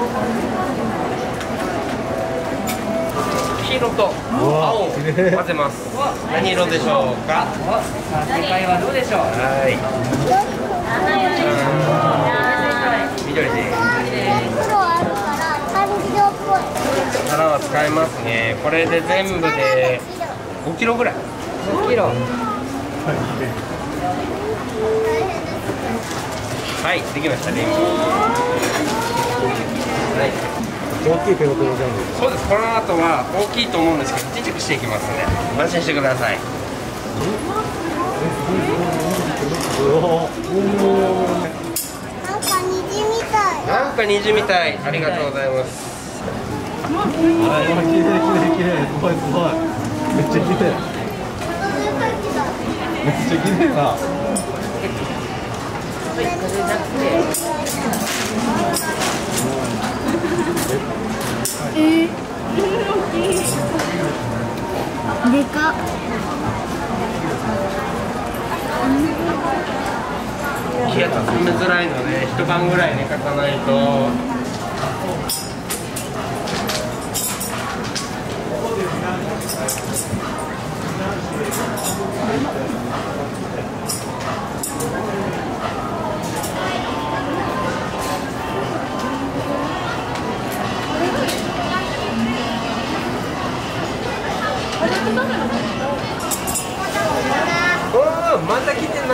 黄色と青を混ぜます。何色でしょうか。 正解はどうでしょう。 はい。緑です。花は使えますね。これで全部で5キロぐらい。 5キロ。 はい、できましたね。はい。 大きいペロペロジャムですか。 そうです。この後は大きいと思うんですけど、ちっちゃくしていきますので、安心してください。なんか虹みたい。ありがとうございます。 はい、綺麗綺麗、すごいすごい。めっちゃ綺麗。めっちゃ綺麗な。 でかっ。 気が詰めづらいので、一晩ぐらい寝かさないと。おお、まだ来てない。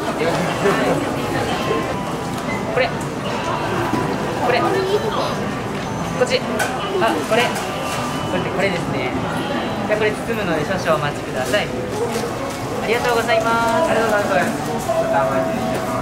これこっち、あ、これですね。じゃあこれ包むので少々お待ちください。ありがとうございます。 ありがとうございます。またお待ちしてます。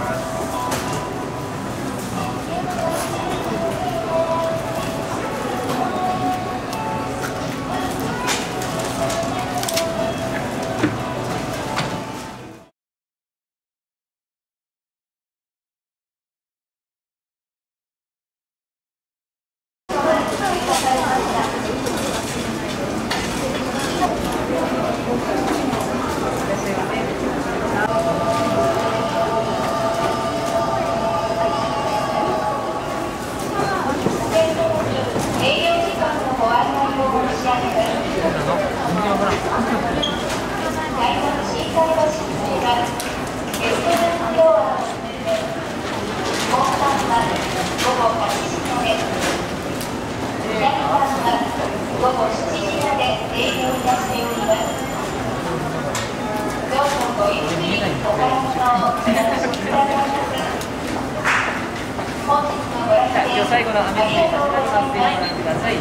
今日最後の雨降り始まります。ぜひご覧ください。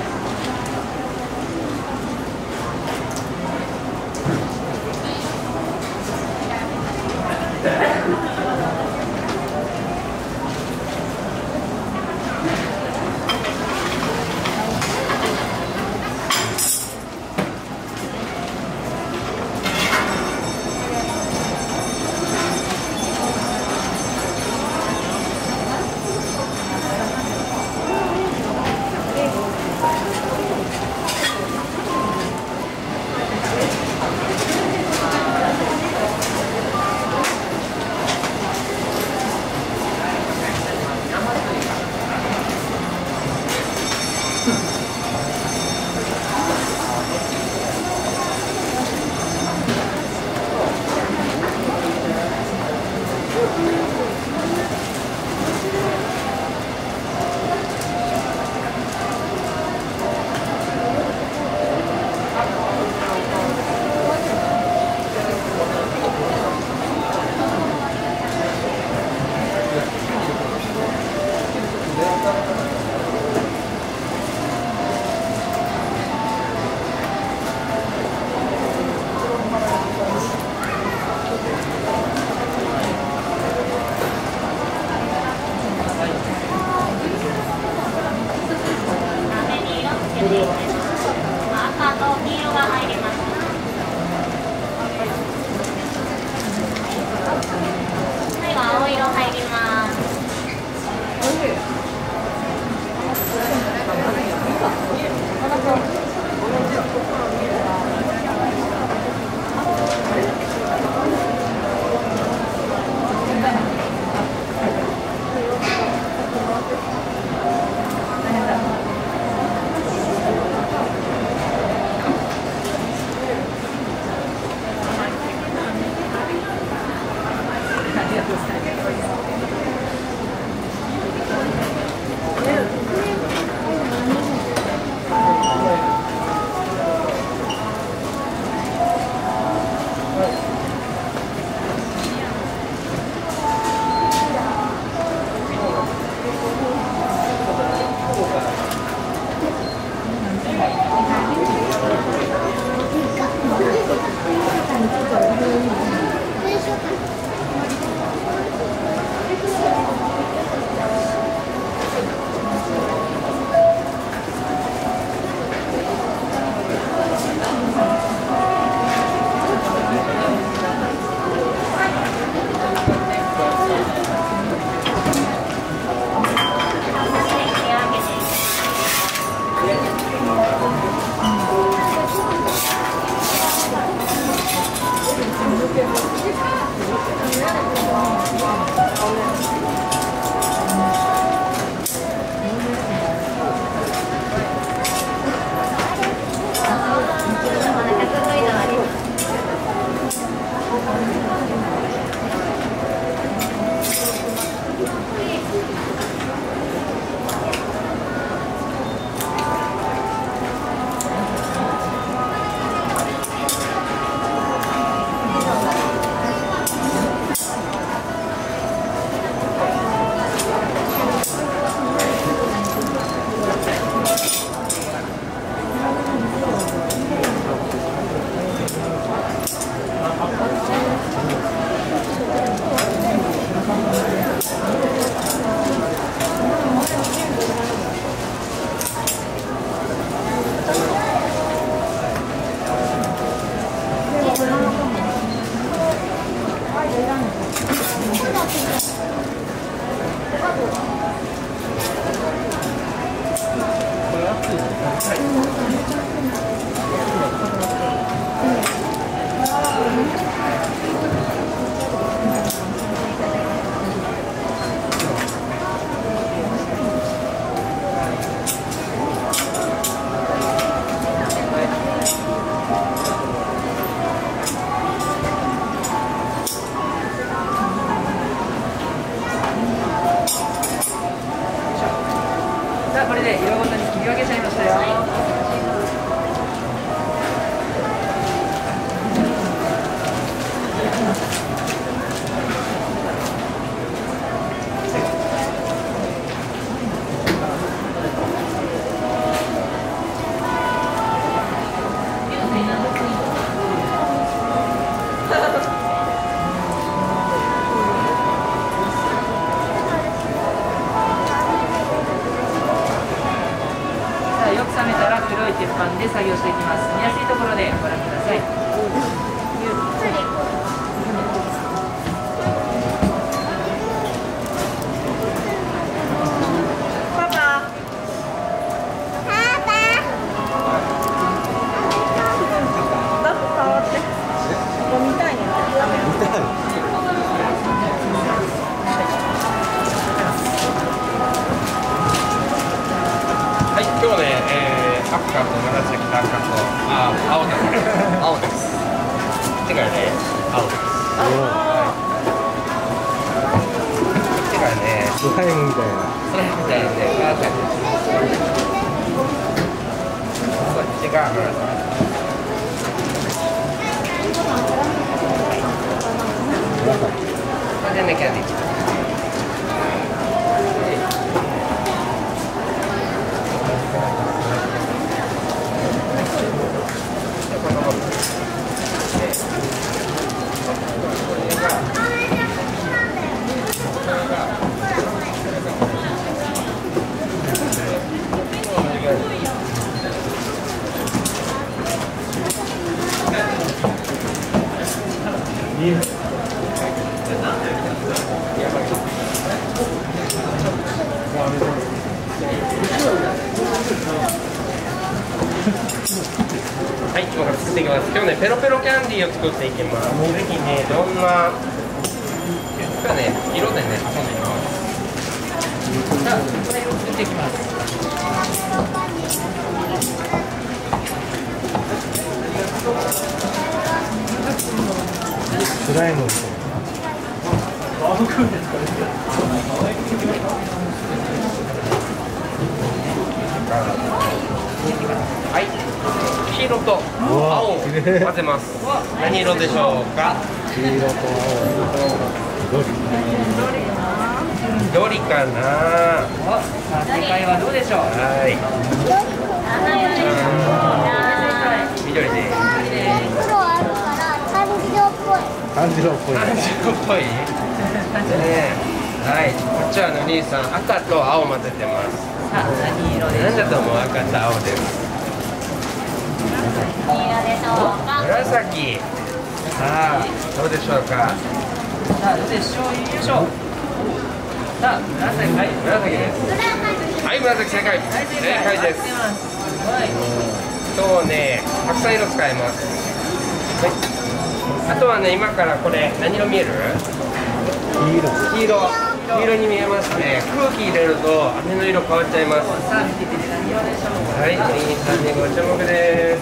さあこれで色ごとに切り分けちゃいましたよ。よく冷めたら黒い鉄板で作業していきます。見やすいところでご覧ください。パパ。 はい、今日ね、赤と紫と赤と、青だね。青です。こっちがね、青です。こっちがね、 スライムみたいな。 それみたいなね、紫です。こっちが紫。これでね、キャンディー。はい、今から作っていきます。今日ね、ペロペロキャンディーを作っていきます。ぜひね、どんな色でね、挟んでいきます。 さあ、これを作っていきます。 スライムみたいな。 はい、黄色と青を混ぜます。何色でしょうか？ 黄色と青。 緑かな。 さあ、正解はどうでしょう？ はい。緑です。 黒あるから炭治郎っぽい。 炭治郎っぽい。 炭治郎っぽい。ね。はい、こっちはの兄さん、赤と青混ぜてます。 さあ、何色でしょう？ 何だと思う？赤と青です。 何色でしょうか。 紫。さあ、どうでしょうか？ さあ、どうでしょう？よいしょ。さあ、紫。はい、 紫です。はい、紫正解。正解です。 はい。 今日ね、たくさん色使います。はい。あとはね、今からこれ何色見える？黄色。黄色に見えますね。空気入れると飴の色変わっちゃいます。 さあ、見てて何色でしょうか？ はい、お兄さんにご注目です。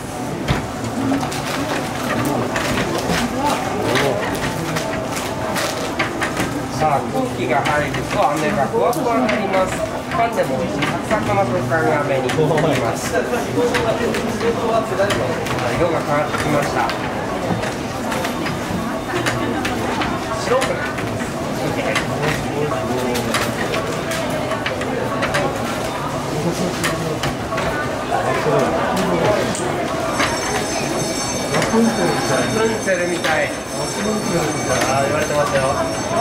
さあ、空気が入ると飴がふわふわになります。パンでも美味しいサクサクの食感が飴になります。色が変わってきました。白くなってます。ラプンツェルみたい。言われてますよ。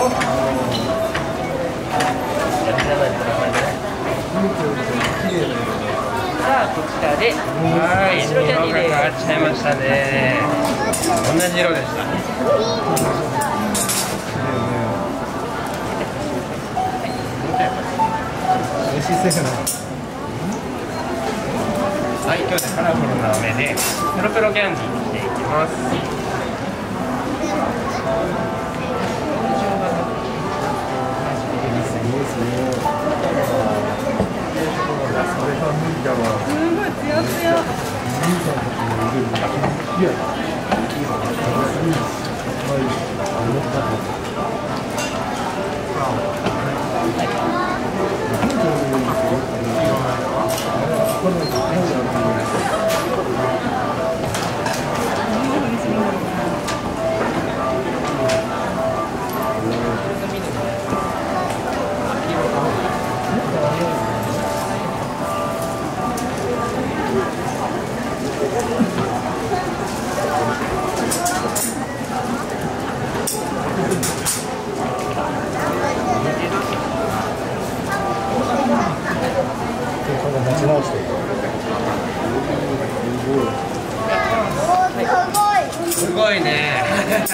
さあ、こちらではい、色が変わっちゃいましたね。同じ色でした。 美味しそうやな。 はい、今日でカラフルな飴でペロペロキャンディーにしていきます。 すごいツヤツヤ。 は持ち直してる。 すごいね。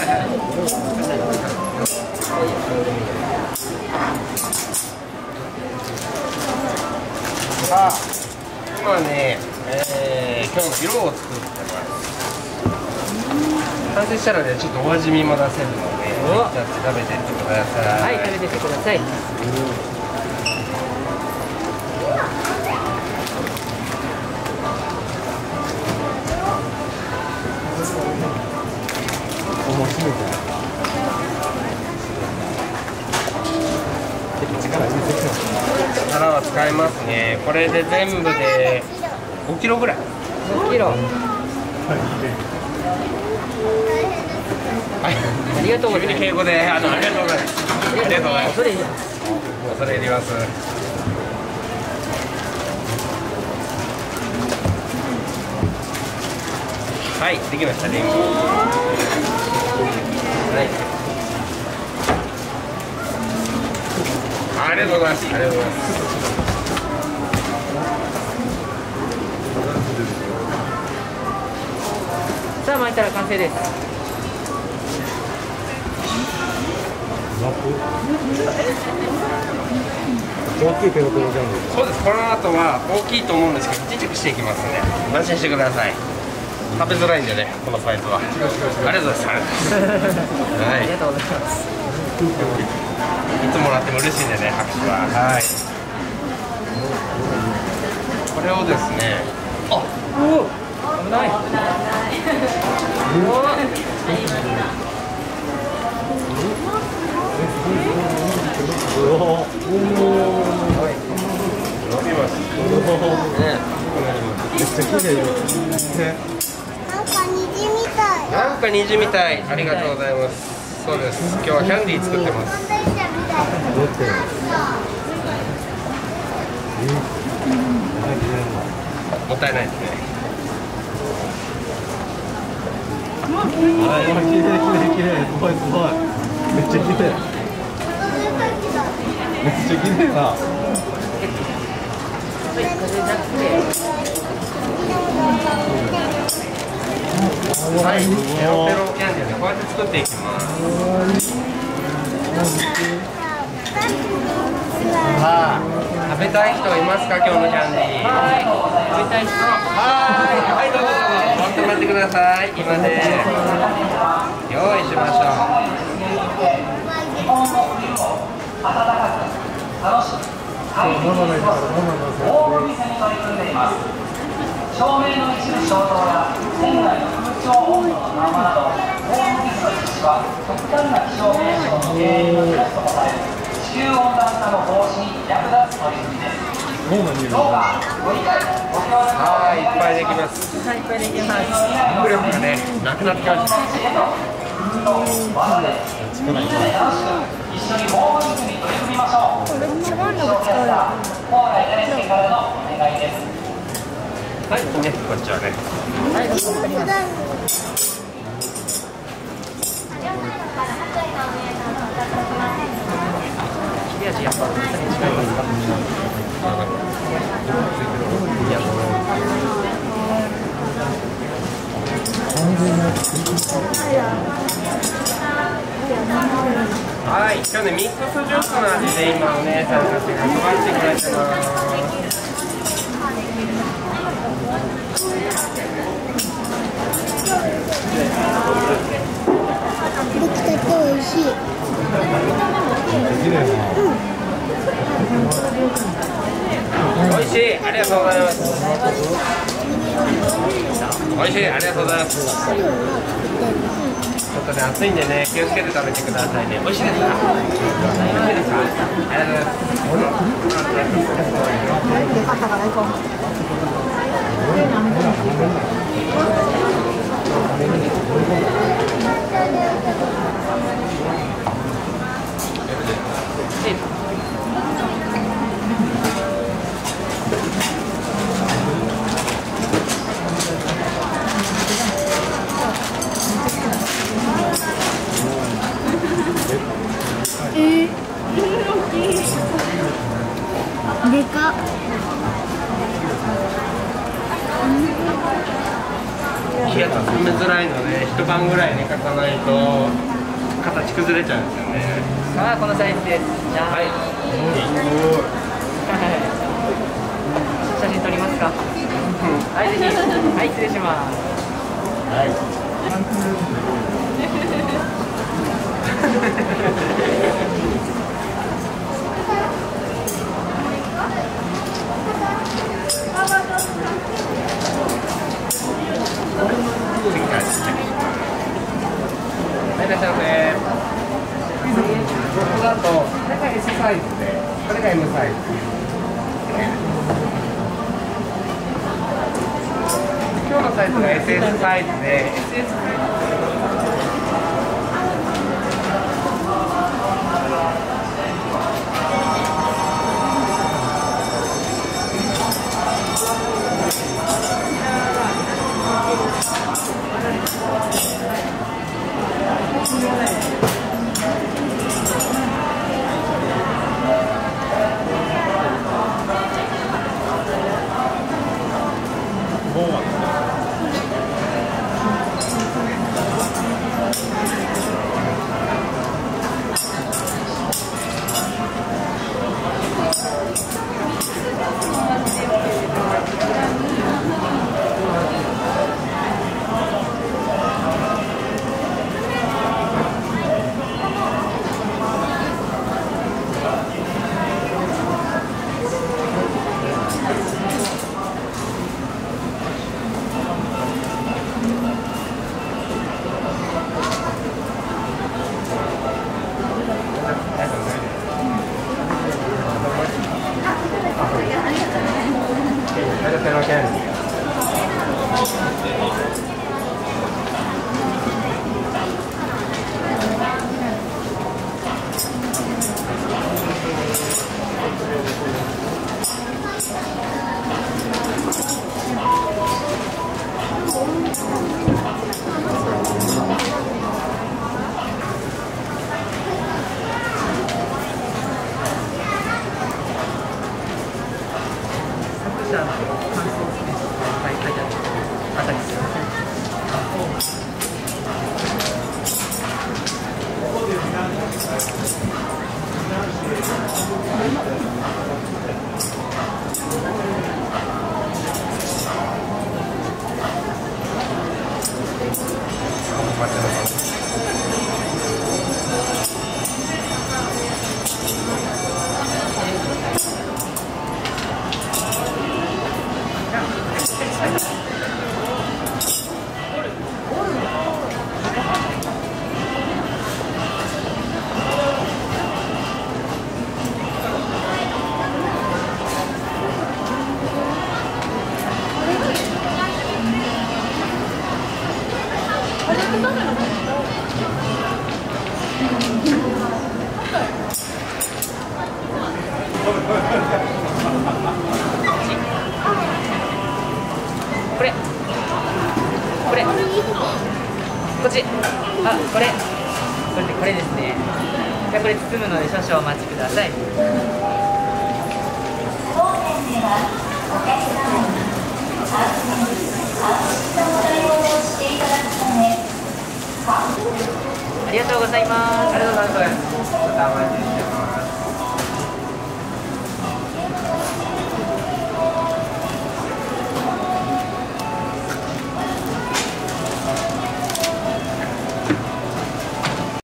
さあ、今ね、今日の色を作ってます。完成したらね、ちょっとお味見も出せるので、じゃあ食べてってください。 はい、食べてってください。 面白い。力入れてきた。 力は使いますね。これで全部で5キロぐらい。 5キロ。 はい、 ありがとうございます。 敬語でありがとうございます。ありがとうございます。 それいいよ。 恐れ入ります。はい、できましたね。はい。ありがとうございます。ありがとうございます。 さあ巻いたら完成です。 大きいペロペロジャムですか。 そうです。この後は大きいと思うんですけど、ちっちゃくしていきますね。安心してください。食べづらいんでね、このサイズは。ありがとうございます。はい。 ありがとうございます。 いつもらっても嬉しいんでね、拍手は。はい。これをですね。あ、 おお、危ない。 おお。 伸びます。ね。 めっちゃ綺麗ですね。 なんか虹みたい。ありがとうございます。そうです。今日はキャンディー作ってます。 どうやって。 もったいないですね。 あ、綺麗綺麗。すごいすごい。めっちゃ綺麗。めっちゃ綺麗な。 はい、ペロペロキャンディーでこうやって作っていきます。さあ、食べたい人いますか、今日のキャンディー。 はい、食べたい人。 はい、どうぞどうぞ、持ってもらってください。今ね、用意しましょう。 照明の一部消灯や船内の空調温度の緩和など高温水の実施は極端な気象現象の原因の一つとされ地球温暖化の防止に役立つ取り組みです。どうかご理解ご協力はい、いっぱいできます。 はい、いっぱいできます。 迫力がね、なくなってきました。 みんなで楽しく一緒に防護に取り組みましょう。気象キャスター高麗大輔からのお願いです。 はい、ね、こっちはね。 はい、どうぞわかります。切れ味やっぱ違いますか。 はい、今日ね、ミックスジュースの味で今お姉さんたちが配ってくれてます。 出来たて美味しい。 綺麗な。 美味しい、ありがとうございます。美味しい、ありがとうございます。ちょっとね、暑いんでね、気をつけて食べてくださいね。美味しいですか？美味しいですか？ありがとうございます。 でかっ。 冷めづらいので一晩ぐらい寝かさないと形崩れちゃうんですよね。 さあこのサイズです。じゃあ、 はい。 写真撮りますか。はいぜひ。はい失礼します。 はい。はい、いらっしゃいませ。僕だと、これが S サイズで、これが M サイズ。今日のサイズが SS サイズで、SS サイズ。 これこっちこれですね。じゃあこれ包むので少々お待ちください。ありがとうございます。 ありがとうございます。またお待ちして